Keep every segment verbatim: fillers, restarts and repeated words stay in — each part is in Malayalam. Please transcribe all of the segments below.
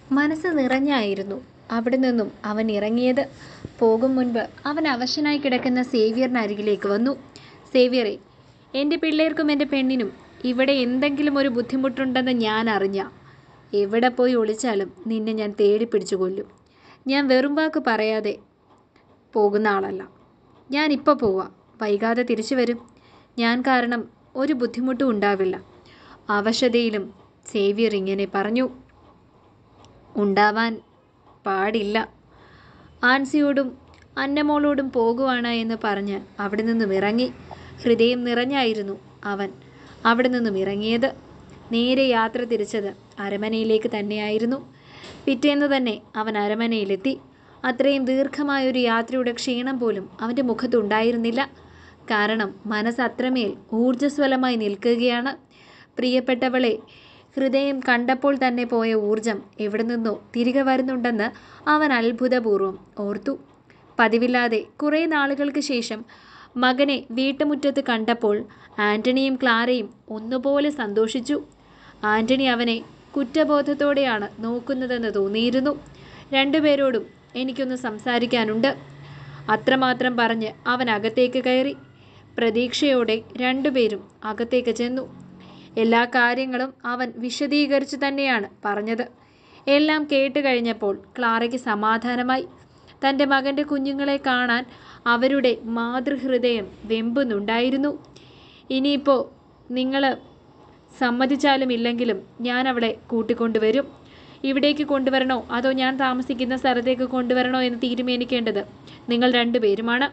മനസ്സ് നിറഞ്ഞായിരുന്നു അവിടെ നിന്നും അവൻ ഇറങ്ങിയത്. പോകും മുൻപ് അവൻ അവശനായി കിടക്കുന്ന സേവ്യറിനരികിലേക്ക് വന്നു. സേവ്യറെ, എൻ്റെ പിള്ളേർക്കും എൻ്റെ പെണ്ണിനും ഇവിടെ എന്തെങ്കിലും ഒരു ബുദ്ധിമുട്ടുണ്ടെന്ന് ഞാൻ അറിഞ്ഞ എവിടെ പോയി ഒളിച്ചാലും നിന്നെ ഞാൻ തേടി പിടിച്ചു കൊല്ലും. ഞാൻ വെറും വാക്ക് പറയാതെ പോകുന്ന ആളല്ല. ഞാനിപ്പോൾ പോവാം, വൈകാതെ തിരിച്ചു വരും. ഞാൻ കാരണം ഒരു ബുദ്ധിമുട്ടും ഉണ്ടാവില്ല. അവശതയിലും സേവ്യർ ഇങ്ങനെ പറഞ്ഞു. ഉണ്ടാവാൻ പാടില്ല. ആൻസിയോടും അന്നമോളോടും പോകുവാണ് എന്ന് പറഞ്ഞ് അവിടെ നിന്നും ഇറങ്ങി. ഹൃദയം നിറഞ്ഞായിരുന്നു അവൻ അവിടെ നിന്നും ഇറങ്ങിയത്. നേരെ യാത്ര തിരിച്ചത് അരമനയിലേക്ക് തന്നെയായിരുന്നു. പിറ്റേന്ന് തന്നെ അവൻ അരമനയിലെത്തി. അത്രയും ദീർഘമായൊരു യാത്രയുടെ ക്ഷീണം പോലും അവൻ്റെ മുഖത്തുണ്ടായിരുന്നില്ല. കാരണം മനസ്സ് അത്രമേൽ ഊർജ്ജസ്വലമായി നിൽക്കുകയാണ്. പ്രിയപ്പെട്ടവളെ ഹൃദയം കണ്ടപ്പോൾ തന്നെ പോയ ഊർജം എവിടെ നിന്നോ തിരികെ വരുന്നുണ്ടെന്ന് അവൻ അത്ഭുതപൂർവ്വം ഓർത്തു. പതിവില്ലാതെ കുറേ നാളുകൾക്ക് ശേഷം മകനെ വീട്ടുമുറ്റത്ത് കണ്ടപ്പോൾ ആൻ്റണിയും ക്ലാരയും ഒന്നുപോലെ സന്തോഷിച്ചു. ആൻ്റണി അവനെ കുറ്റബോധത്തോടെയാണ് നോക്കുന്നതെന്ന് തോന്നിയിരുന്നു. രണ്ടുപേരോടും എനിക്കൊന്ന് സംസാരിക്കാനുണ്ട്. അത്രമാത്രം പറഞ്ഞ് അവൻ അകത്തേക്ക് കയറി. പ്രതീക്ഷയോടെ രണ്ടുപേരും അകത്തേക്ക് ചെന്നു. എല്ലാ കാര്യങ്ങളും അവൻ വിശദീകരിച്ചു തന്നെയാണ് പറഞ്ഞത്. എല്ലാം കേട്ട് കഴിഞ്ഞപ്പോൾ ക്ലാരയ്ക്ക് സമാധാനമായി. തൻ്റെ മകൻ്റെ കുഞ്ഞുങ്ങളെ കാണാൻ അവരുടെ മാതൃഹൃദയം വെമ്പുന്നുണ്ടായിരുന്നു. ഇനിയിപ്പോൾ നിങ്ങൾ സമ്മതിച്ചാലും ഇല്ലെങ്കിലും ഞാൻ അവളെ കൂട്ടിക്കൊണ്ടുവരും. ഇവിടേക്ക് കൊണ്ടുവരണോ അതോ ഞാൻ താമസിക്കുന്ന സ്ഥലത്തേക്ക് കൊണ്ടുവരണോ എന്ന് തീരുമാനിക്കേണ്ടത് നിങ്ങൾ രണ്ടുപേരുമാണ്.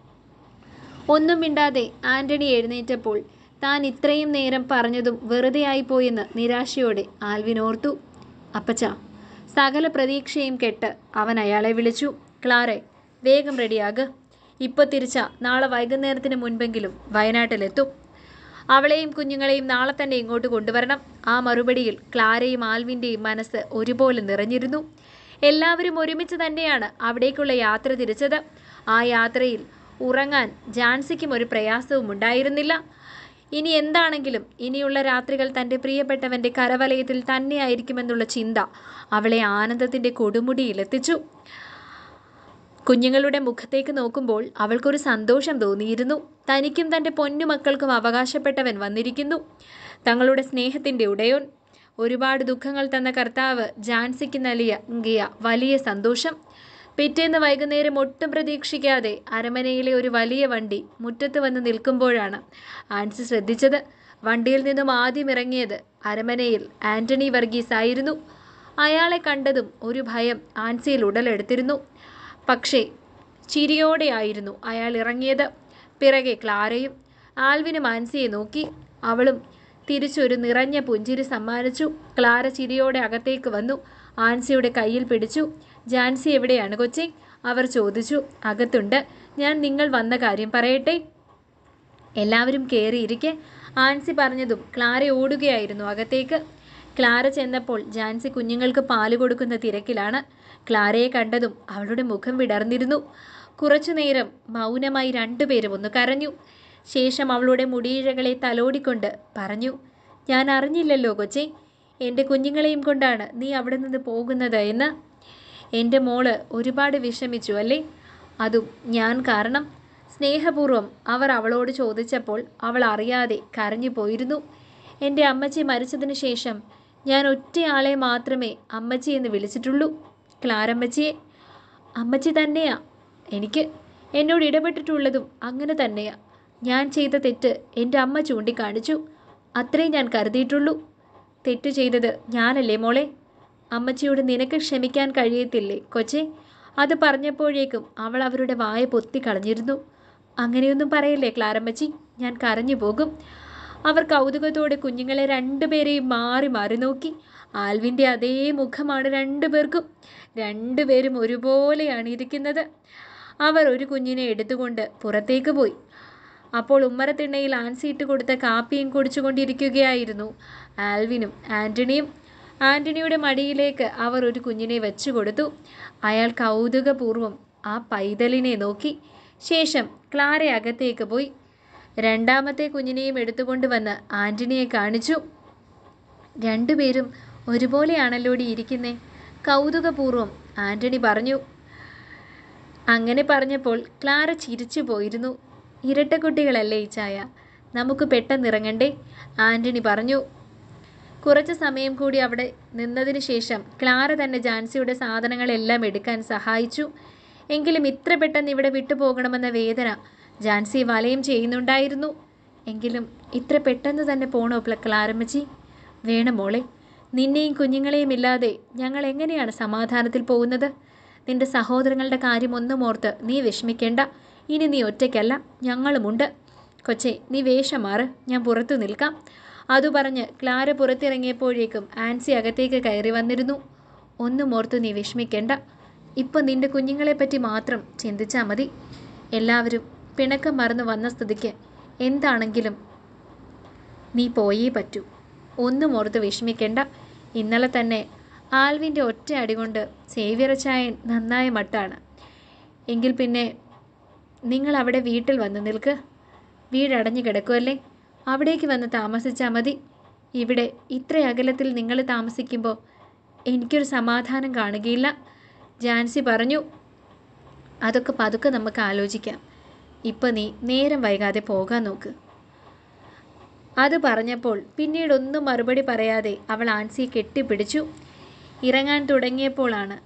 ഒന്നും മിണ്ടാതെ ആൻ്റണി എഴുന്നേറ്റപ്പോൾ താൻ ഇത്രയും നേരം പറഞ്ഞതും വെറുതെ ആയിപ്പോയെന്ന് നിരാശയോടെ ആൽവിൻ ഓർത്തു. അപ്പച്ച, സകല പ്രതീക്ഷയും കെട്ട് അവൻ അയാളെ വിളിച്ചു. ക്ലാരെ, വേഗം റെഡിയാക്. ഇപ്പോൾ തിരിച്ച നാളെ വൈകുന്നേരത്തിന് മുൻപെങ്കിലും വയനാട്ടിലെത്തും. അവളെയും കുഞ്ഞുങ്ങളെയും നാളെ തന്നെ ഇങ്ങോട്ട് കൊണ്ടുവരണം. ആ മറുപടിയിൽ ക്ലാരയും ആൽവിൻ്റെയും മനസ്സ് ഒരുപോലെ നിറഞ്ഞിരുന്നു. എല്ലാവരും ഒരുമിച്ച് തന്നെയാണ് അവിടേക്കുള്ള യാത്ര തിരിച്ചത്. ആ യാത്രയിൽ ഉറങ്ങാൻ ജാൻസിക്കും ഒരു പ്രയാസവും ഉണ്ടായിരുന്നില്ല. ഇനി എന്താണെങ്കിലും ഇനിയുള്ള രാത്രികൾ തൻ്റെ പ്രിയപ്പെട്ടവൻ്റെ കരവലയത്തിൽ തന്നെയായിരിക്കുമെന്നുള്ള ചിന്ത അവളെ ആനന്ദത്തിൻ്റെ കൊടുമുടിയിലെത്തിച്ചു. കുഞ്ഞുങ്ങളുടെ മുഖത്തേക്ക് നോക്കുമ്പോൾ അവൾക്കൊരു സന്തോഷം തോന്നിയിരുന്നു. തനിക്കും തൻ്റെ പൊന്നുമക്കൾക്കും അവകാശപ്പെട്ടവൻ വന്നിരിക്കുന്നു, തങ്ങളുടെ സ്നേഹത്തിൻ്റെ ഉടയോൻ. ഒരുപാട് ദുഃഖങ്ങൾ തന്ന കർത്താവ് ജാൻസിക്ക് നൽകിയ വലിയ സന്തോഷം. പിറ്റേന്ന് വൈകുന്നേരം ഒട്ടും പ്രതീക്ഷിക്കാതെ അരമനയിലെ ഒരു വലിയ വണ്ടി മുറ്റത്ത് വന്ന് നിൽക്കുമ്പോഴാണ് ആൻസി ശ്രദ്ധിച്ചത്. വണ്ടിയിൽ നിന്നും ആദ്യം ഇറങ്ങിയത് അരമനയിൽ ആൻ്റണി വർഗീസ് ആയിരുന്നു. അയാളെ കണ്ടതും ഒരു ഭയം ആൻസിയിൽ ഉടലെടുത്തിരുന്നു. പക്ഷേ ചിരിയോടെയായിരുന്നു അയാൾ ഇറങ്ങിയത്. പിറകെ ക്ലാരയും. ആൽവിനും ആൻസിയെ നോക്കി. അവളും തിരിച്ചൊരു നിറഞ്ഞ പുഞ്ചിരി സമ്മാനിച്ചു. ക്ലാര ചിരിയോടെ അകത്തേക്ക് വന്നു. ആൻസിയുടെ കയ്യിൽ പിടിച്ചു. ജാൻസി എവിടെയാണ് കൊച്ചി? അവർ ചോദിച്ചു. അകത്തുണ്ട്. ഞാൻ നിങ്ങൾ വന്ന കാര്യം പറയട്ടെ. എല്ലാവരും കയറിയിരിക്കെ ആൻസി പറഞ്ഞതും ക്ലാര ഓടുകയായിരുന്നു അകത്തേക്ക്. ക്ലാര ചെന്നപ്പോൾ ജാൻസി കുഞ്ഞുങ്ങൾക്ക് പാല് കൊടുക്കുന്ന തിരക്കിലാണ്. ക്ലാരയെ കണ്ടതും അവളുടെ മുഖം വിടർന്നിരുന്നു. കുറച്ചു നേരം മൗനമായി രണ്ടുപേരും ഒന്ന് കരഞ്ഞു. ശേഷം അവളുടെ മുടിയിഴകളെ തലോടിക്കൊണ്ട് പറഞ്ഞു, ഞാൻ അറിഞ്ഞില്ലല്ലോ കൊച്ചേ, എൻ്റെ കുഞ്ഞുങ്ങളെയും കൊണ്ടാണ് നീ അവിടെ നിന്ന് പോകുന്നത് എന്ന്. എൻ്റെ മോള് ഒരുപാട് വിഷമിച്ചു അല്ലേ? അതും ഞാൻ കാരണം. സ്നേഹപൂർവ്വം അവർ അവളോട് ചോദിച്ചപ്പോൾ അവൾ അറിയാതെ കരഞ്ഞു പോയിരുന്നു. എൻ്റെ അമ്മച്ചി മരിച്ചതിന് ശേഷം ഞാൻ ഒറ്റയാളെ മാത്രമേ അമ്മച്ചി എന്ന് വിളിച്ചിട്ടുള്ളൂ, ക്ലാരമ്മച്ചിയെ. അമ്മച്ചി തന്നെയാ എനിക്ക്. എന്നോട് ഇടപെട്ടിട്ടുള്ളതും അങ്ങനെ തന്നെയാ. ഞാൻ ചെയ്ത തെറ്റ് എൻ്റെ അമ്മ ചൂണ്ടിക്കാണിച്ചു, അത്രേ ഞാൻ കരുതിയിട്ടുള്ളൂ. തെറ്റ് ചെയ്തത് ഞാനല്ലേ മോളെ? അമ്മച്ചിയോട് നിനക്ക് ക്ഷമിക്കാൻ കഴിയത്തില്ലേ കൊച്ചേ? അത് പറഞ്ഞപ്പോഴേക്കും അവൾ അവരുടെ വായ പൊത്തിക്കളഞ്ഞിരുന്നു. അങ്ങനെയൊന്നും പറയല്ലേ ക്ലാരമ്മച്ചി, ഞാൻ കരഞ്ഞു പോകും. അവർ കൗതുകത്തോടെ കുഞ്ഞുങ്ങളെ രണ്ടുപേരെയും മാറി മാറി നോക്കി. ആൽവിൻ്റെ അതേ മുഖമാണ് രണ്ടുപേർക്കും. രണ്ടുപേരും ഒരുപോലെയാണ് ഇരിക്കുന്നത്. അവർ ഒരു കുഞ്ഞിനെ എടുത്തുകൊണ്ട് പുറത്തേക്ക് പോയി. അപ്പോൾ ഉമ്മറത്തിണ്ണയിൽ ആൻസി ഇട്ട് കൊടുത്ത കാപ്പിയും കുടിച്ചുകൊണ്ടിരിക്കുകയായിരുന്നു ആൽവിനും ആൻ്റണിയും. ആൻ്റണിയുടെ മടിയിലേക്ക് അവർ ഒരു കുഞ്ഞിനെ വെച്ചു കൊടുത്തു. അയാൾ കൗതുകപൂർവ്വം ആ പൈതലിനെ നോക്കി. ശേഷം ക്ലാര അകത്തേക്ക് പോയി. രണ്ടാമത്തെ കുഞ്ഞിനെയും എടുത്തുകൊണ്ട് വന്ന് ആൻ്റണിയെ കാണിച്ചു. രണ്ടുപേരും ഒരുപോലെയാണല്ലോടി ഇരിക്കുന്നേ. കൗതുകപൂർവ്വം ആൻ്റണി പറഞ്ഞു. അങ്ങനെ പറഞ്ഞപ്പോൾ ക്ലാര ചിരിച്ചു പോയിരുന്നു. ഇരട്ടക്കുട്ടികളല്ലേ ഈ ചായ, നമുക്ക് പെട്ടെന്നിറങ്ങണ്ടേ, ആൻ്റണി പറഞ്ഞു. കുറച്ച് സമയം കൂടി അവിടെ നിന്നതിന് ശേഷം ക്ലാര തന്നെ ജാൻസിയുടെ സാധനങ്ങളെല്ലാം എടുക്കാൻ സഹായിച്ചു. എങ്കിലും ഇത്ര പെട്ടെന്ന് ഇവിടെ വിട്ടുപോകണമെന്ന വേദന ജാൻസി വലയം ചെയ്യുന്നുണ്ടായിരുന്നു. എങ്കിലും ഇത്ര പെട്ടെന്ന് തന്നെ പോണോ ക്ലാരമ്മച്ചി? വേണം മോളെ, നിന്നെയും കുഞ്ഞുങ്ങളെയും ഇല്ലാതെ ഞങ്ങൾ എങ്ങനെയാണ് സമാധാനത്തിൽ പോകുന്നത്? നിന്റെ സഹോദരങ്ങളുടെ കാര്യം ഒന്നും ഓർത്ത് നീ വിഷമിക്കേണ്ട. ഇനി നീ ഒറ്റയ്ക്കല്ല, ഞങ്ങളുമുണ്ട്. കൊച്ചെ, നീ വേഷം മാറ്, ഞാൻ പുറത്തു നിൽക്കാം. അതു പറഞ്ഞ് ക്ലാര പുറത്തിറങ്ങിയപ്പോഴേക്കും ആൻസി അകത്തേക്ക് കയറി വന്നിരുന്നു. ഒന്നും ഓർത്ത് നീ വിഷമിക്കേണ്ട. ഇപ്പം നിന്റെ കുഞ്ഞുങ്ങളെപ്പറ്റി മാത്രം ചിന്തിച്ചാൽ മതി. എല്ലാവരും പിണക്കം മറന്നു വന്ന സ്ഥിതിക്ക് എന്താണെങ്കിലും നീ പോയേ പറ്റൂ. ഒന്നും ഓർത്ത് വിഷമിക്കേണ്ട. ഇന്നലെ തന്നെ ആൽവിൻ്റെ ഒറ്റ അടികൊണ്ട് സേവ്യറച്ചായൻ നന്നായ മട്ടാണ്. എങ്കിൽ പിന്നെ നിങ്ങൾ അവിടെ വീട്ടിൽ വന്ന് നിൽക്ക്. വീടടഞ്ഞു കിടക്കുമല്ലേ, അവിടേക്ക് വന്ന് താമസിച്ചാൽ മതി. ഇവിടെ ഇത്ര അകലത്തിൽ നിങ്ങൾ താമസിക്കുമ്പോൾ എനിക്കൊരു സമാധാനം കാണുകയില്ല, ജാൻസി പറഞ്ഞു. അതൊക്കെ പതുക്കെ നമുക്ക് ആലോചിക്കാം. ഇപ്പം നീ നേരം വൈകാതെ പോകാൻ നോക്ക്. അത് പറഞ്ഞപ്പോൾ പിന്നീടൊന്നും മറുപടി പറയാതെ അവൾ ആൻസിയെ കെട്ടിപ്പിടിച്ചു. ഇറങ്ങാൻ തുടങ്ങിയപ്പോഴാണ്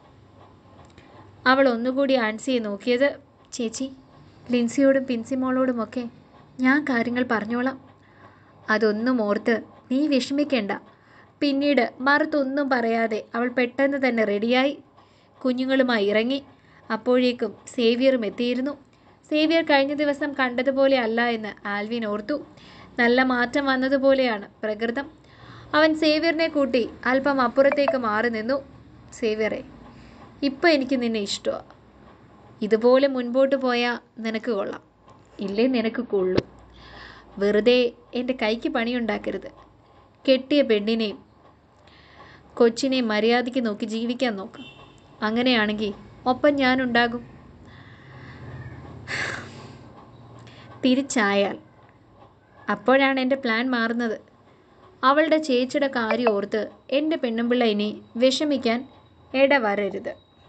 അവൾ ഒന്നുകൂടി ആൻസിയെ നോക്കിയത്. ചേച്ചി, ലിൻസിയോടും പിൻസിമോളോടുമൊക്കെ ഞാൻ കാര്യങ്ങൾ പറഞ്ഞോളാം. അതൊന്നും ഓർത്ത് നീ വിഷമിക്കേണ്ട. പിന്നീട് മറുത്തൊന്നും പറയാതെ അവൾ പെട്ടെന്ന് തന്നെ റെഡിയായി കുഞ്ഞുങ്ങളുമായി ഇറങ്ങി. അപ്പോഴേക്കും സേവ്യറും എത്തിയിരുന്നു. സേവ്യർ കഴിഞ്ഞ ദിവസം കണ്ടതുപോലെ അല്ല എന്ന് ആൽവിൻ ഓർത്തു. നല്ല മാറ്റം വന്നതുപോലെയാണ് പ്രകൃതം. അവൻ സേവ്യറിനെ കൂട്ടി അല്പം അപ്പുറത്തേക്ക് മാറി നിന്നു. സേവ്യറെ, ഇപ്പം എനിക്ക് നിന്നെ ഇഷ്ടമാണ്. ഇതുപോലെ മുൻപോട്ട് പോയാൽ നിനക്ക് കൊള്ളാം, ഇല്ലേ നിനക്ക് കൊള്ളു. വെറുതെ എൻ്റെ കൈക്ക് പണിയുണ്ടാക്കരുത്. കെട്ടിയ പെണ്ണിനെയും കൊച്ചിനെയും മര്യാദയ്ക്ക് നോക്കി ജീവിക്കാൻ നോക്കാം. അങ്ങനെയാണെങ്കിൽ ഒപ്പം ഞാനുണ്ടാകും. തിരിച്ചായാൽ അപ്പോഴാണ് എൻ്റെ പ്ലാൻ മാറുന്നത്. അവളുടെ ചേച്ചിയുടെ കാര്യം ഓർത്ത് എൻ്റെ പെണ്ണുമ്പിള്ള ഇനി വിഷമിക്കാൻ ഇടവരരുത്.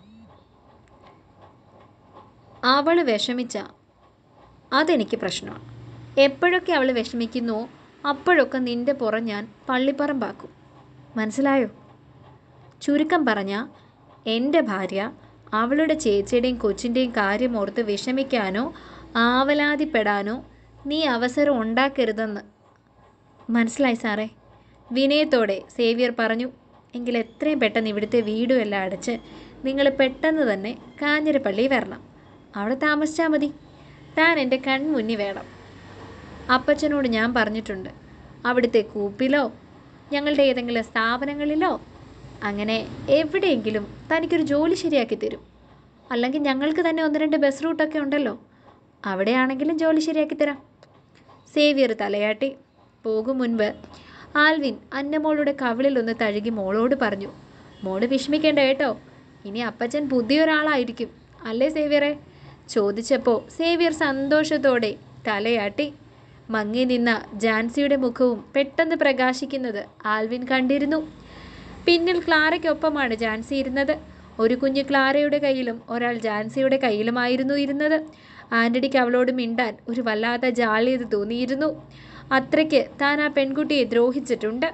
അവൾ വിഷമിച്ച അതെനിക്ക് പ്രശ്നമാണ്. എപ്പോഴൊക്കെ അവൾ വിഷമിക്കുന്നുവോ അപ്പോഴൊക്കെ നിൻ്റെ പുറം ഞാൻ പള്ളിപ്പറമ്പാക്കും. മനസ്സിലായോ? ചുരുക്കം പറഞ്ഞാൽ എൻ്റെ ഭാര്യ അവളുടെ ചേച്ചിയുടെയും കൊച്ചിൻ്റെയും കാര്യം ഓർത്ത് വിഷമിക്കാനോ ആവലാതിപ്പെടാനോ നീ അവസരം ഉണ്ടാക്കരുതെന്ന്. മനസ്സിലായി സാറേ? വിനയത്തോടെ സേവ്യർ പറഞ്ഞു. എങ്കിൽ എത്രയും പെട്ടെന്ന് ഇവിടുത്തെ വീടും എല്ലാം അടച്ച് നിങ്ങൾ പെട്ടെന്ന് തന്നെ കാഞ്ഞിരപ്പള്ളി വരണം. അവിടെ താമസിച്ചാൽ മതി. താൻ എൻ്റെ കൺമുന്നിൽ വേണം. അപ്പച്ചനോട് ഞാൻ പറഞ്ഞിട്ടുണ്ട്. അവിടുത്തെ കൂപ്പിലോ ഞങ്ങളുടെ ഏതെങ്കിലും സ്ഥാപനങ്ങളിലോ അങ്ങനെ എവിടെയെങ്കിലും തനിക്കൊരു ജോലി ശരിയാക്കി തരും. അല്ലെങ്കിൽ ഞങ്ങൾക്ക് തന്നെ ഒന്ന് രണ്ട് ബസ് റൂട്ടൊക്കെ ഉണ്ടല്ലോ, അവിടെയാണെങ്കിലും ജോലി ശരിയാക്കി തരാം. സേവ്യർ തലയാട്ടി. പോകും മുൻപ് ആൽവിൻ അന്നമോളുടെ കവിളിൽ ഒന്ന് തഴുകി മോളോട് പറഞ്ഞു, മോള് വിഷമിക്കേണ്ട കേട്ടോ, ഇനി അപ്പച്ചൻ പുതിയൊരാളായിരിക്കും അല്ലേ സേവ്യറെ? ചോദിച്ചപ്പോൾ സേവ്യർ സന്തോഷത്തോടെ തലയാട്ടി. മങ്ങി നിന്ന ജാൻസിയുടെ മുഖവും പെട്ടെന്ന് പ്രകാശിക്കുന്നത് ആൽവിൻ കണ്ടിരുന്നു. പിന്നിൽ ക്ലാരയ്ക്കൊപ്പമാണ് ജാൻസി ഇരുന്നത്. ഒരു കുഞ്ഞ് ക്ലാരയുടെ കയ്യിലും ഒരാൾ ജാൻസിയുടെ കയ്യിലുമായിരുന്നു ഇരുന്നത്. ആൻ്റണിക്ക് അവളോട് മിണ്ടാൻ ഒരു വല്ലാത്ത ജാള്യത തോന്നിയിരുന്നു. അത്രയ്ക്ക് താൻ ആ പെൺകുട്ടിയെ ദ്രോഹിച്ചിട്ടുണ്ട്.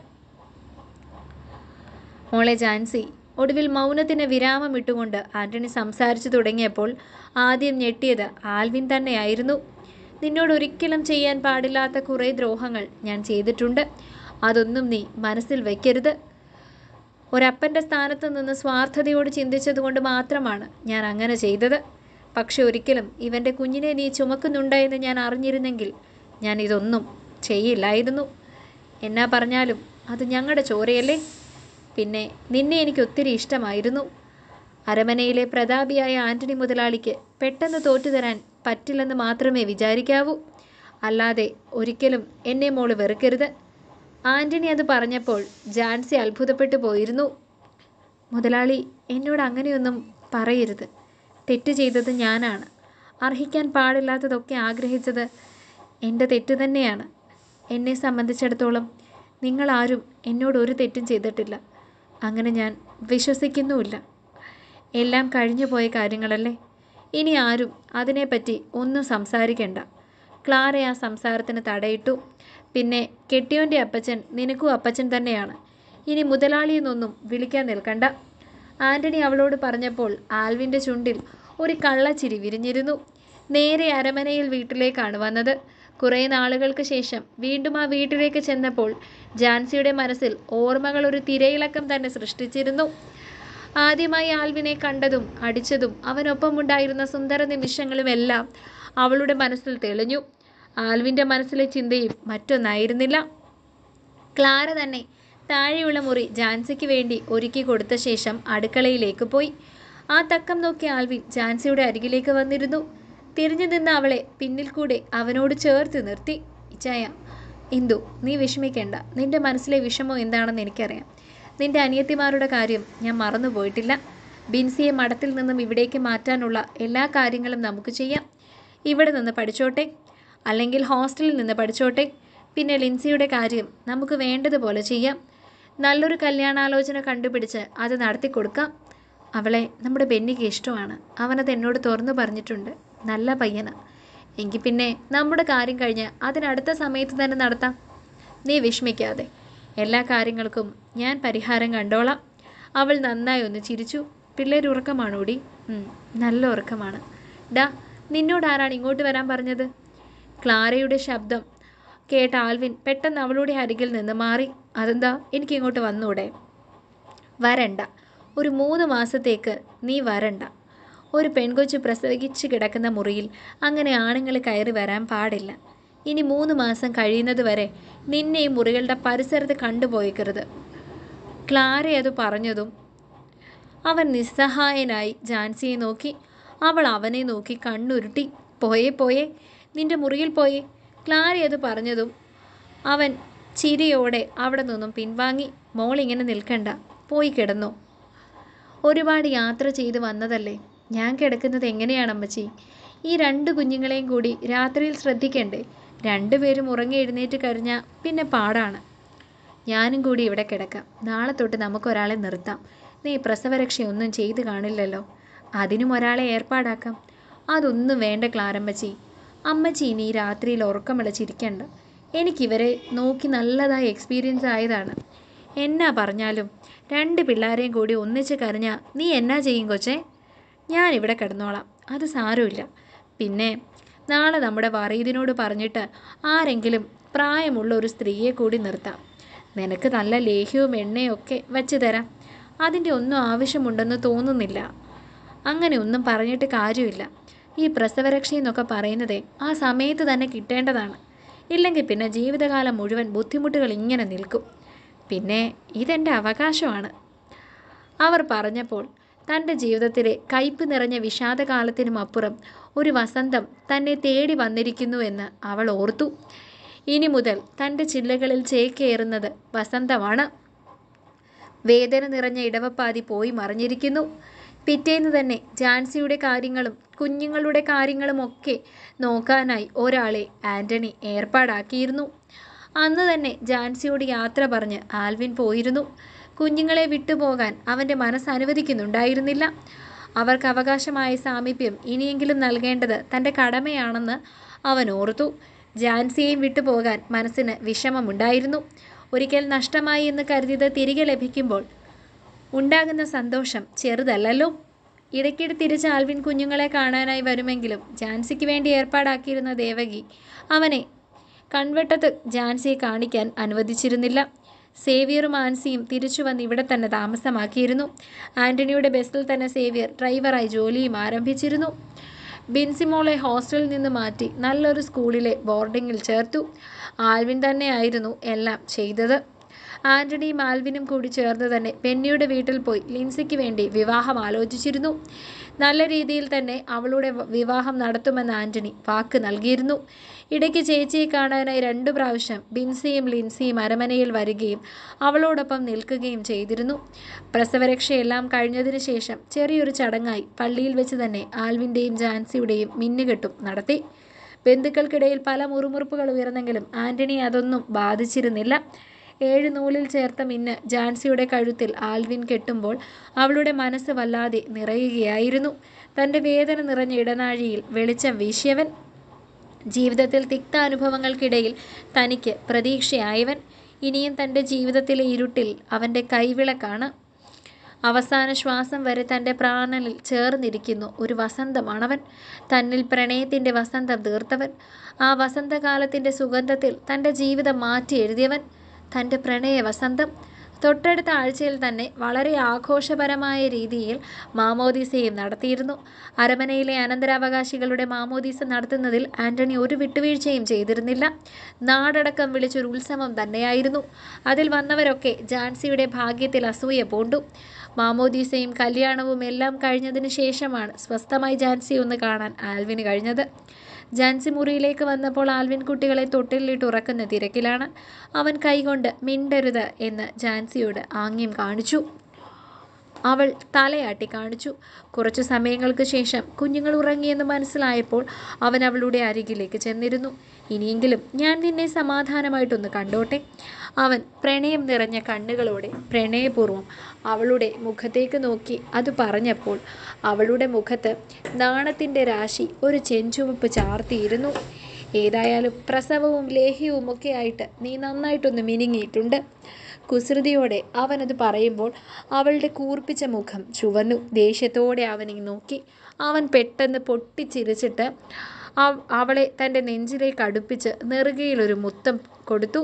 മോളെ ജാൻസി, ഒടുവിൽ മൗനത്തിന് വിരാമം ഇട്ടുകൊണ്ട് ആൻ്റണി സംസാരിച്ചു തുടങ്ങിയപ്പോൾ ആദ്യം ഞെട്ടിയത് ആൽവിൻ തന്നെയായിരുന്നു. നിന്നോട് ഒരിക്കലും ചെയ്യാൻ പാടില്ലാത്ത കുറേ ദ്രോഹങ്ങൾ ഞാൻ ചെയ്തിട്ടുണ്ട്. അതൊന്നും നീ മനസ്സിൽ വയ്ക്കരുത്. ഒരപ്പൻ്റെ സ്ഥാനത്ത് നിന്ന് സ്വാർത്ഥതയോട് ചിന്തിച്ചതുകൊണ്ട് മാത്രമാണ് ഞാൻ അങ്ങനെ ചെയ്തത്. പക്ഷെ ഒരിക്കലും ഇവൻ്റെ കുഞ്ഞിനെ നീ ചുമക്കുന്നുണ്ട് എന്ന് ഞാൻ അറിഞ്ഞിരുന്നെങ്കിൽ ഞാൻ ഇതൊന്നും ചെയ്യില്ലായിരുന്നു. എന്നാ പറഞ്ഞാലും അത് ഞങ്ങളുടെ ചോരയല്ലേ. പിന്നെ നിന്നെ എനിക്ക് ഒത്തിരി ഇഷ്ടമായിരുന്നു. അരമനയിലെ പ്രതാപിയായ ആൻ്റണി മുതലാളിക്ക് പെട്ടെന്ന് തോറ്റുതരാൻ പറ്റില്ലെന്ന് മാത്രമേ വിചാരിക്കാവൂ. അല്ലാതെ ഒരിക്കലും എന്നെ മോള് വെറുക്കരുത്. ആൻ്റണി അത് പറഞ്ഞപ്പോൾ ജാൻസി അത്ഭുതപ്പെട്ടു പോയിരുന്നു. മുതലാളി, എന്നോട് അങ്ങനെയൊന്നും പറയരുത്. തെറ്റ് ചെയ്തത് ഞാനാണ്. അർഹിക്കാൻ പാടില്ലാത്തതൊക്കെ ആഗ്രഹിച്ചത് എൻ്റെ തെറ്റ് തന്നെയാണ്. എന്നെ സംബന്ധിച്ചിടത്തോളം നിങ്ങളാരും എന്നോട് ഒരു തെറ്റും ചെയ്തിട്ടില്ല. അങ്ങനെ ഞാൻ വിശ്വസിക്കുന്നുമില്ല. എല്ലാം കഴിഞ്ഞു പോയ കാര്യങ്ങളല്ലേ. ഇനി ആരും അതിനെപ്പറ്റി ഒന്നും സംസാരിക്കണ്ട. ക്ലാര ആ സംസാരത്തിന് തടയിട്ടു. പിന്നെ കെട്ടിയോൻ്റെ അപ്പച്ചൻ നിനക്കും അപ്പച്ചൻ തന്നെയാണ്. ഇനി മുതലാളിയെന്നൊന്നും വിളിക്കാൻ നിൽക്കണ്ട. ആൻ്റണി അവളോട് പറഞ്ഞപ്പോൾ ആൽവിൻ്റെ ചുണ്ടിൽ ഒരു കള്ളച്ചിരി വിരിഞ്ഞിരുന്നു. നേരെ അരമനയിൽ വീട്ടിലേക്കാണ് വന്നത്. കുറേ നാളുകൾക്ക് ശേഷം വീണ്ടും ആ വീട്ടിലേക്ക് ചെന്നപ്പോൾ ജാൻസിയുടെ മനസ്സിൽ ഓർമ്മകൾ ഒരു തിരയിളക്കം തന്നെ സൃഷ്ടിച്ചിരുന്നു. ആദ്യമായി ആൽവിനെ കണ്ടതും അടിച്ചതും അവനൊപ്പമുണ്ടായിരുന്ന സുന്ദര നിമിഷങ്ങളുമെല്ലാം അവളുടെ മനസ്സിൽ തെളിഞ്ഞു. ആൽവിൻ്റെ മനസ്സിലെ ചിന്തയും മറ്റൊന്നായിരുന്നില്ല. ക്ലാര തന്നെ താഴെയുള്ള മുറി ജാൻസിക്ക് വേണ്ടി ഒരുക്കി കൊടുത്ത ശേഷം അടുക്കളയിലേക്ക് പോയി. ആ തക്കം നോക്കി ആൽവിൻ ജാൻസിയുടെ അരികിലേക്ക് വന്നിരുന്നു. തിരിഞ്ഞു നിന്ന അവളെ പിന്നിൽ കൂടെ അവനോട് ചേർത്ത് നിർത്തി. ഇച്ചായ, ഇന്ദു, നീ വിഷമിക്കേണ്ട. നിന്റെ മനസ്സിലെ വിഷമം എന്താണെന്ന് എനിക്കറിയാം. നിന്റെ അനിയത്തിമാരുടെ കാര്യം ഞാൻ മറന്നുപോയിട്ടില്ല. ബിൻസിയെ മഠത്തിൽ നിന്നും ഇവിടേക്ക് മാറ്റാനുള്ള എല്ലാ കാര്യങ്ങളും നമുക്ക് ചെയ്യാം. ഇവിടെ നിന്ന് പഠിച്ചോട്ടെ, അല്ലെങ്കിൽ ഹോസ്റ്റലിൽ നിന്ന് പഠിച്ചോട്ടെ. പിന്നെ ലിൻസിയുടെ കാര്യം നമുക്ക് വേണ്ടതുപോലെ ചെയ്യാം. നല്ലൊരു കല്യാണാലോചന കണ്ടുപിടിച്ച് അത് നടത്തി കൊടുക്കാം. അവളെ നമ്മുടെ ബെന്നിക്ക് ഇഷ്ടമാണ്. അവനത് എന്നോട് തുറന്നു പറഞ്ഞിട്ടുണ്ട്. നല്ല പയ്യനാ. എങ്കിൽ പിന്നെ നമ്മുടെ കാര്യം കഴിഞ്ഞ് അതിനടുത്ത സമയത്ത് തന്നെ നടത്താം. നീ വിഷമിക്കാതെ. എല്ലാ കാര്യങ്ങൾക്കും ഞാൻ പരിഹാരം കണ്ടോളാം. അവൾ നന്നായി ഒന്ന് ചിരിച്ചു. പിള്ളേർ ഉറക്കമാണോടി? നല്ല ഉറക്കമാണ്. ഡാ, നിന്നോട് ആരാണ് ഇങ്ങോട്ട് വരാൻ പറഞ്ഞത്? ക്ലാരയുടെ ശബ്ദം കേട്ട ആൽവിൻ പെട്ടെന്ന് അവളുടെ അരികിൽ നിന്ന് മാറി. അതെന്താ, എനിക്കിങ്ങോട്ട് വന്നൂടെ? വരണ്ട. ഒരു മൂന്ന് മാസത്തേക്ക് നീ വരണ്ട. ഒരു പെൺകൊച്ചു പ്രസവിച്ച് കിടക്കുന്ന മുറിയിൽ അങ്ങനെ ആണുങ്ങൾ കയറി വരാൻ പാടില്ല. ഇനി മൂന്ന് മാസം കഴിയുന്നത് വരെ നിന്നെ ഈ മുറികളുടെ പരിസരത്ത് കണ്ടുപോയിക്കരുത്. ക്ലാര അത് പറഞ്ഞതും അവൻ നിസ്സഹായനായി ജാൻസിയെ നോക്കി. അവൾ അവനെ നോക്കി കണ്ണുരുട്ടി. പോയേ പോയേ, നിന്റെ മുറിയിൽ പോയേ. ക്ലാര അത് പറഞ്ഞതും അവൻ ചിരിയോടെ അവിടെ നിന്നും പിൻവാങ്ങി. മോളിങ്ങനെ നിൽക്കണ്ട, പോയി കിടന്നോ. ഒരുപാട് യാത്ര ചെയ്ത് വന്നതല്ലേ. ഞാൻ കിടക്കുന്നത് എങ്ങനെയാണ് അമ്മച്ചി? ഈ രണ്ട് കുഞ്ഞുങ്ങളെയും കൂടി രാത്രിയിൽ ശ്രദ്ധിക്കണ്ടേ? രണ്ടുപേരും ഉറങ്ങി എഴുന്നേറ്റ് കഴിഞ്ഞാൽ പിന്നെ പാടാണ്. ഞാനും കൂടി ഇവിടെ കിടക്കാം. നാളെ തൊട്ട് നമുക്കൊരാളെ നിർത്താം. നീ പ്രസവരക്ഷയൊന്നും ചെയ്ത് കാണില്ലല്ലോ. അതിനും ഒരാളെ ഏർപ്പാടാക്കാം. അതൊന്നും വേണ്ട ക്ലാരമ്മച്ചി. അമ്മച്ചി ഇനി ഈ രാത്രിയിൽ ഉറക്കമിളച്ചിരിക്കണ്ട. എനിക്കിവരെ നോക്കി നല്ലതായി എക്സ്പീരിയൻസ് ആയതാണ്. എന്നാ പറഞ്ഞാലും രണ്ട് പിള്ളേരെയും കൂടി ഒന്നിച്ച് കരഞ്ഞാൽ നീ എന്നാ ചെയ്യും കൊച്ചേ? ഞാനിവിടെ കിടന്നോളാം, അത് സാരമില്ല. പിന്നെ നാളെ നമ്മുടെ വറീദിനോട് പറഞ്ഞിട്ട് ആരെങ്കിലും പ്രായമുള്ള ഒരു സ്ത്രീയെ കൂടി നിർത്താം. നിനക്ക് നല്ല ലേഹ്യവും എണ്ണയും ഒക്കെ വച്ച് തരാം. അതിൻ്റെ ഒന്നും ആവശ്യമുണ്ടെന്ന് തോന്നുന്നില്ല. അങ്ങനെ ഒന്നും പറഞ്ഞിട്ട് കാര്യമില്ല. ഈ പ്രസവരക്ഷയെന്നൊക്കെ പറയുന്നത് ആ സമയത്ത് തന്നെ കിട്ടേണ്ടതാണ്. ഇല്ലെങ്കിൽ പിന്നെ ജീവിതകാലം മുഴുവൻ ബുദ്ധിമുട്ടുകൾ ഇങ്ങനെ നിൽക്കും. പിന്നെ ഇതെൻ്റെ അവകാശമാണ്. അവർ പറഞ്ഞപ്പോൾ തൻ്റെ ജീവിതത്തിലെ കയ്പ് നിറഞ്ഞ വിഷാദകാലത്തിനും അപ്പുറം ഒരു വസന്തം തന്നെ തേടി വന്നിരിക്കുന്നുവെന്ന് അവൾ ഓർത്തു. ഇനി മുതൽ തൻ്റെ ചില്ലകളിൽ ചേക്കേറുന്നത് വസന്തമാണ്. വേദന നിറഞ്ഞ ഇടവപ്പാതി പോയി മറിഞ്ഞിരിക്കുന്നു. പിറ്റേന്ന് തന്നെ ജാൻസിയുടെ കാര്യങ്ങളും കുഞ്ഞുങ്ങളുടെ കാര്യങ്ങളുമൊക്കെ നോക്കാനായി ഒരാളെ ആൻ്റണി ഏർപ്പാടാക്കിയിരുന്നു. അന്ന് തന്നെ ജാൻസിയോട് യാത്ര പറഞ്ഞ് ആൽവിൻ പോയിരുന്നു. കുഞ്ഞുങ്ങളെ വിട്ടുപോകാൻ അവൻ്റെ മനസ്സ് അനുവദിക്കുന്നുണ്ടായിരുന്നില്ല. അവർക്ക് അവകാശമായ സാമീപ്യം ഇനിയെങ്കിലും നൽകേണ്ടത് തൻ്റെ കടമയാണെന്ന് അവൻ ഓർത്തു. ജാൻസിയെയും വിട്ടുപോകാൻ മനസ്സിന് വിഷമമുണ്ടായിരുന്നു. ഒരിക്കൽ നഷ്ടമായി എന്ന് കരുതിയത് തിരികെ ലഭിക്കുമ്പോൾ ഉണ്ടാകുന്ന സന്തോഷം ചെറുതല്ലല്ലോ. ഇടയ്ക്കിടെ തിരിച്ച് ആൽവിൻ കുഞ്ഞുങ്ങളെ കാണാനായി വരുമെങ്കിലും ജാൻസിക്ക് വേണ്ടി ഏർപ്പാടാക്കിയിരുന്ന ദേവകി അവനെ കൺവെട്ടത്ത് ജാൻസിയെ കാണിക്കാൻ അനുവദിച്ചിരുന്നില്ല. സേവിയറും ആൻസിയും തിരിച്ചു വന്ന് ഇവിടെ തന്നെ താമസമാക്കിയിരുന്നു. ആൻ്റണിയുടെ ബസ്സിൽ തന്നെ സേവിയർ ഡ്രൈവറായി ജോലിയും ആരംഭിച്ചിരുന്നു. ബിൻസിമോളെ ഹോസ്റ്റലിൽ നിന്ന് മാറ്റി നല്ലൊരു സ്കൂളിലെ ബോർഡിങ്ങിൽ ചേർത്തു. ആൽവിൻ തന്നെയായിരുന്നു എല്ലാം ചെയ്തത്. ആൻ്റണിയും ആൽവിനും കൂടി ചേർന്ന് തന്നെ ബെന്നിയുടെ വീട്ടിൽ പോയി ലിൻസിക്ക് വേണ്ടി വിവാഹം ആലോചിച്ചിരുന്നു. നല്ല രീതിയിൽ തന്നെ അവളുടെ വിവാഹം നടത്തുമെന്ന് ആൻ്റണി വാക്ക് നൽകിയിരുന്നു. ഇടയ്ക്ക് ചേച്ചിയെ കാണാനായി രണ്ടു പ്രാവശ്യം ബിൻസിയും ലിൻസിയും അരമനയിൽ വരികയും അവളോടൊപ്പം നിൽക്കുകയും ചെയ്തിരുന്നു. പ്രസവരക്ഷയെല്ലാം കഴിഞ്ഞതിന് ശേഷം ചെറിയൊരു ചടങ്ങായി പള്ളിയിൽ വെച്ച് തന്നെ ആൽവിൻ്റെയും ജാൻസിയുടെയും മിന്നുകെട്ടും നടത്തി. ബന്ധുക്കൾക്കിടയിൽ പല മുറുമുറുപ്പുകൾ ഉയർന്നെങ്കിലും ആൻ്റണി അതൊന്നും ബാധിച്ചിരുന്നില്ല. ഏഴ് നൂലിൽ ചേർത്ത മിന്ന് ജാൻസിയുടെ കഴുത്തിൽ ആൽവിൻ കെട്ടുമ്പോൾ അവളുടെ മനസ്സ് വല്ലാതെ നിറയുകയായിരുന്നു. തൻ്റെ വേദന നിറഞ്ഞ ഇടനാഴിയിൽ വെളിച്ചം വീശിയവൻ, ജീവിതത്തിൽ തിക്താനുഭവങ്ങൾക്കിടയിൽ തനിക്ക് പ്രതീക്ഷയായവൻ, ഇനിയും തൻ്റെ ജീവിതത്തിലെ ഇരുട്ടിൽ അവൻ്റെ കൈവിളക്കാണ്. അവസാന ശ്വാസം വരെ തൻ്റെ പ്രാണനിൽ ചേർന്നിരിക്കുന്നു ഒരു വസന്തമാണവൻ. തന്നിൽ പ്രണയത്തിൻ്റെ വസന്തം തീർത്തവൻ, ആ വസന്തകാലത്തിൻ്റെ സുഗന്ധത്തിൽ തൻ്റെ ജീവിതം മാറ്റി എഴുതിയവൻ. തൻ്റെ പ്രണയ വസന്തം. തൊട്ടടുത്ത ആഴ്ചയിൽ തന്നെ വളരെ ആഘോഷപരമായ രീതിയിൽ മാമോദീസയും നടത്തിയിരുന്നു. അരമനയിലെ അനന്തരാവകാശികളുടെ മാമോദീസ നടത്തുന്നതിൽ ആൻ്റണി ഒരു വിട്ടുവീഴ്ചയും ചെയ്തിരുന്നില്ല. നാടടക്കം വിളിച്ചൊരു ഉത്സവം തന്നെയായിരുന്നു. അതിൽ വന്നവരൊക്കെ ജാൻസിയുടെ ഭാഗ്യത്തിൽ അസൂയ പൂണ്ടു. മാമോദീസയും കല്യാണവും എല്ലാം കഴിഞ്ഞതിന് ശേഷമാണ് സ്വസ്ഥമായി ജാൻസി ഒന്ന് കാണാൻ ആൽവിന് കഴിഞ്ഞത്. ജാൻസി മുറിയിലേക്ക് വന്നപ്പോൾ ആൽവിൻ കുട്ടികളെ തൊട്ടിലിട്ട് ഉറക്കുന്ന തിരക്കിലാണ്. അവൻ കൈകൊണ്ട് മിണ്ടരുത് എന്ന് ജാൻസിയോട് ആംഗ്യം കാണിച്ചു. അവൾ തലയാട്ടി കാണിച്ചു. കുറച്ചു സമയങ്ങൾക്ക് ശേഷം കുഞ്ഞുങ്ങൾ ഉറങ്ങിയെന്ന് മനസ്സിലായപ്പോൾ അവൻ അവളുടെ അരികിലേക്ക് ചെന്നിരുന്നു. ഇനിയെങ്കിലും ഞാൻ നിന്നെ സമാധാനമായിട്ടൊന്ന് കണ്ടോട്ടെ. അവൻ പ്രണയം നിറഞ്ഞ കണ്ണുകളോടെ പ്രണയപൂർവ്വം അവളുടെ മുഖത്തേക്ക് നോക്കി അത് പറഞ്ഞപ്പോൾ അവളുടെ മുഖത്ത് നാണത്തിൻ്റെ രാശി ഒരു ചെഞ്ചുവപ്പ് ചാർത്തിയിരുന്നു. ഏതായാലും പ്രസവവും ലേഹ്യവും ഒക്കെ ആയിട്ട് നീ നന്നായിട്ടൊന്ന് മിനുങ്ങിയിട്ടുണ്ട്. കുസൃതിയോടെ അവനത് പറയുമ്പോൾ അവളുടെ കൂർപ്പിച്ച മുഖം ചുവന്നു. ദേഷ്യത്തോടെ അവനെ നോക്കി. അവൻ പെട്ടെന്ന് പൊട്ടിച്ചിരിച്ചിട്ട് അവളെ തൻ്റെ നെഞ്ചിലേക്ക് അടുപ്പിച്ച് നെറുകയിലൊരു മുത്തം കൊടുത്തു.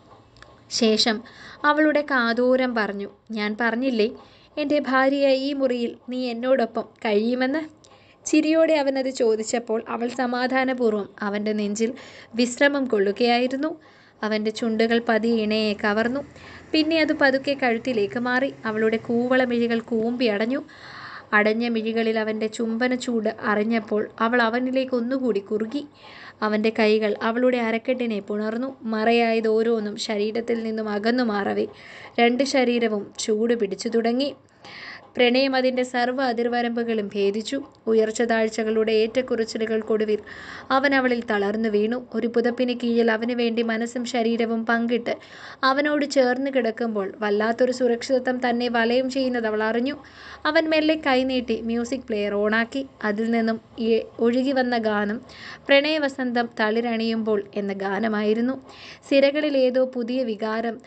ശേഷം അവളുടെ കാതോരം പറഞ്ഞു, ഞാൻ പറഞ്ഞില്ലേ എൻ്റെ ഭാര്യയായ ഈ മുറിയിൽ നീ എന്നോടൊപ്പം കഴിയുമെന്ന്. ചിരിയോടെ അവനത് ചോദിച്ചപ്പോൾ അവൾ സമാധാനപൂർവ്വം അവൻ്റെ നെഞ്ചിൽ വിശ്രമം കൊള്ളുകയായിരുന്നു. അവൻ്റെ ചുണ്ടുകൾ പതിയെ ഇണയെ കവർന്നു. പിന്നെ അത് പതുക്കെ കഴുത്തിലേക്ക് മാറി. അവളുടെ കൂവള മിഴികൾ കൂമ്പി അടഞ്ഞു. അടഞ്ഞ മിഴികളിൽ അവൻ്റെ ചുംബന ചൂട് അറിഞ്ഞപ്പോൾ അവൾ അവനിലേക്ക് ഒന്നുകൂടി കുറുകി. അവൻ്റെ കൈകൾ അവളുടെ അരക്കെട്ടിനെ പുണർന്നു. മറയായത് ഓരോന്നും ശരീരത്തിൽ നിന്നും അകന്നു മാറവേ രണ്ട് ശരീരവും ചൂട് പിടിച്ചു തുടങ്ങി. പ്രണയം അതിൻ്റെ സർവ്വ അതിർവരമ്പുകളും ഭേദിച്ചു. ഉയർച്ച താഴ്ചകളുടെ ഏറ്റക്കുറച്ചിലുകൾക്കൊടുവിൽ അവൻ അവളിൽ തളർന്നു വീണു. ഒരു പുതപ്പിന് കീഴിൽ അവന് വേണ്ടി മനസ്സും ശരീരവും പങ്കിട്ട് അവനോട് ചേർന്ന് കിടക്കുമ്പോൾ വല്ലാത്തൊരു സുരക്ഷിതത്വം തന്നെ വലയം ചെയ്യുന്നത് അവൾ അറിഞ്ഞു. അവൻ മെല്ലെ കൈനീട്ടി മ്യൂസിക് പ്ലെയർ ഓണാക്കി. അതിൽ നിന്നും ഒഴുകി വന്ന ഗാനം പ്രണയവസന്തം തളിരണിയുമ്പോൾ എന്ന ഗാനമായിരുന്നു. സിരകളിൽ ഏതോ പുതിയ വികാരം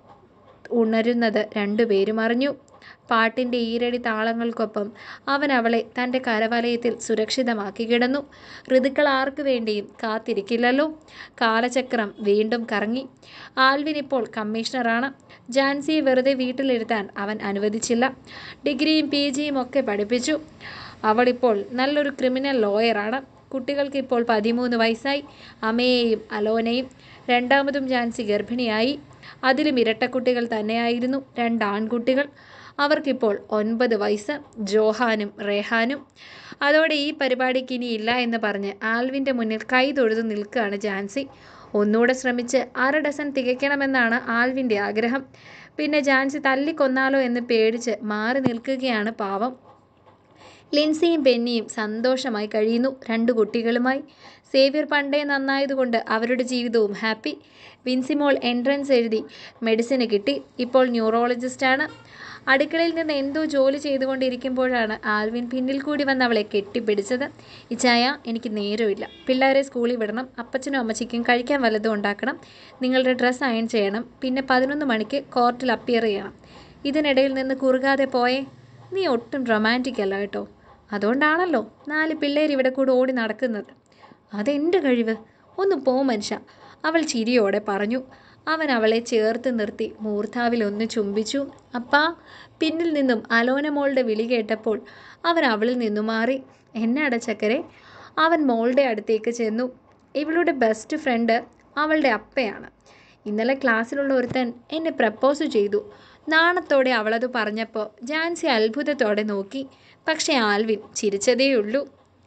ഉണരുന്നത് രണ്ടുപേരും അറിഞ്ഞു. പാട്ടിൻ്റെ ഈരടി താളങ്ങൾക്കൊപ്പം അവൻ അവളെ തൻ്റെ കരവലയത്തിൽ സുരക്ഷിതമാക്കി കിടന്നു. ഋതുക്കൾ ആർക്കു വേണ്ടിയും കാത്തിരിക്കില്ലല്ലോ. കാലചക്രം വീണ്ടും കറങ്ങി. ആൽവിൻ ഇപ്പോൾ കമ്മീഷണറാണ്. ജാൻസിയെ വെറുതെ വീട്ടിലിരുത്താൻ അവൻ അനുവദിച്ചില്ല. ഡിഗ്രിയും പി ജിയും ഒക്കെ പഠിപ്പിച്ചു. അവളിപ്പോൾ നല്ലൊരു ക്രിമിനൽ ലോയറാണ്. കുട്ടികൾക്ക് ഇപ്പോൾ പതിമൂന്ന് വയസ്സായി. അമയെയും അലോനയും. രണ്ടാമതും ജാൻസി ഗർഭിണിയായി. അതിലും ഇരട്ടക്കുട്ടികൾ തന്നെയായിരുന്നു, രണ്ടാൺകുട്ടികൾ. അവർക്കിപ്പോൾ ഒൻപത് വയസ്സ്, ജോഹാനും റേഹാനും. അതോടെ ഈ പരിപാടിക്ക് ഇനിയില്ല എന്ന് പറഞ്ഞ് ആൽവിൻ്റെ മുന്നിൽ കൈ തൊഴുതു നിൽക്കുകയാണ് ജാൻസി. ഒന്നുകൂടെ ശ്രമിച്ച് അര ഡസൻ തികയ്ക്കണമെന്നാണ് ആൽവിൻ്റെ ആഗ്രഹം. പിന്നെ ജാൻസി തല്ലിക്കൊന്നാലോ എന്ന് പേടിച്ച് മാറി നിൽക്കുകയാണ് പാവം. ലിൻസിയും ബെന്നിയും സന്തോഷമായി കഴിയുന്നു, രണ്ടു കുട്ടികളുമായി. സേവ്യർ പണ്ടേ നന്നായതുകൊണ്ട് അവരുടെ ജീവിതവും ഹാപ്പി. വിൻസിമോൾ എൻട്രൻസ് എഴുതി മെഡിസിന് കിട്ടി, ഇപ്പോൾ ന്യൂറോളജിസ്റ്റാണ്. അടുക്കളയിൽ നിന്ന് എന്തോ ജോലി ചെയ്തുകൊണ്ടിരിക്കുമ്പോഴാണ് ആൽവിൻ പിന്നിൽ കൂടി വന്ന് അവളെ കെട്ടിപ്പിടിച്ചത്. ഇച്ചായ, എനിക്ക് നേരമില്ല. പിള്ളേരെ സ്കൂളിൽ വിടണം. അപ്പച്ചനും അമ്മച്ചിക്കും കഴിക്കാൻ വല്ലതും ഉണ്ടാക്കണം. നിങ്ങളുടെ ഡ്രസ്സ് അയൺ ചെയ്യണം. പിന്നെ പതിനൊന്ന് മണിക്ക് കോർട്ടിൽ അപ്പിയർ ചെയ്യണം. ഇതിനിടയിൽ നിന്ന് കുറുകാതെ പോയേ. നീ ഒട്ടും റൊമാൻറ്റിക് അല്ല കേട്ടോ. അതുകൊണ്ടാണല്ലോ നാല് പിള്ളേർ ഇവിടെ കൂടെ ഓടി നടക്കുന്നത്. അതെൻ്റെ കഴിവ്. ഒന്ന് പോ മനുഷ്യ, അവൾ ചിരിയോടെ പറഞ്ഞു. അവൻ അവളെ ചേർത്ത് നിർത്തി മൂർധാവിൽ ഒന്ന് ചുംബിച്ചു. അപ്പാ. പിന്നിൽ നിന്നും അലോന മോളുടെ വിളി കേട്ടപ്പോൾ അവൻ അവളിൽ നിന്നു മാറി. എന്നാടാ ചക്കരെ? അവൻ മോളുടെ അടുത്തേക്ക് ചെന്നു. ഇവളുടെ ബെസ്റ്റ് ഫ്രണ്ട് അവളുടെ അപ്പയാണ്. ഇന്നലെ ക്ലാസ്സിലുള്ള ഒരുത്തൻ എന്നെ പ്രപ്പോസ് ചെയ്തു. നാണത്തോടെ അവളത് പറഞ്ഞപ്പോൾ ജാൻസി അത്ഭുതത്തോടെ നോക്കി. പക്ഷേ ആൽവിൻ ചിരിച്ചതേയുള്ളൂ.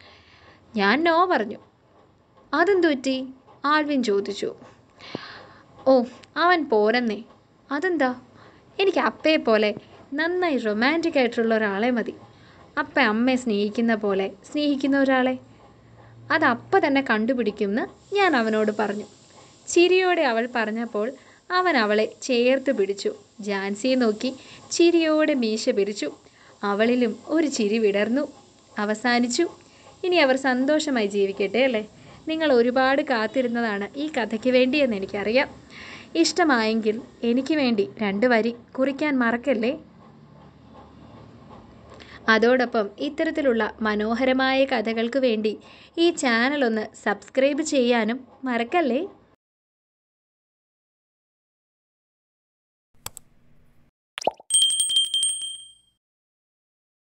ഞാൻ നോ പറഞ്ഞു. അതെന്തു പറ്റി? ആൽവിൻ ചോദിച്ചു. ഓ, അവൻ പോരെന്നേ. അതെന്താ? എനിക്ക് അപ്പയെ പോലെ നന്നായി റൊമാൻറ്റിക് ആയിട്ടുള്ള ഒരാളെ മതി. അപ്പ അമ്മയെ സ്നേഹിക്കുന്ന പോലെ സ്നേഹിക്കുന്ന ഒരാളെ. അത് അപ്പ തന്നെ കണ്ടുപിടിക്കുമെന്ന് ഞാൻ അവനോട് പറഞ്ഞു. ചിരിയോടെ അവൾ പറഞ്ഞപ്പോൾ അവൻ അവളെ ചേർത്ത് പിടിച്ചു. ജാൻസിയെ നോക്കി ചിരിയോടെ മീശ പിരിച്ചു. അവളിലും ഒരു ചിരി വിടർന്നു. അവസാനിച്ചു. ഇനി അവർ സന്തോഷമായി ജീവിക്കട്ടെ അല്ലേ? നിങ്ങൾ ഒരുപാട് കാത്തിരുന്നതാണ് ഈ കഥയ്ക്ക് വേണ്ടിയെന്ന് എനിക്കറിയാം. ഇഷ്ടമായെങ്കിൽ എനിക്ക് വേണ്ടി രണ്ട് വരി കുറിക്കാൻ മറക്കല്ലേ. അതോടൊപ്പം ഇത്തരത്തിലുള്ള മനോഹരമായ കഥകൾക്ക് വേണ്ടി ഈ ചാനൽ ഒന്ന് സബ്സ്ക്രൈബ് ചെയ്യാനും മറക്കല്ലേ.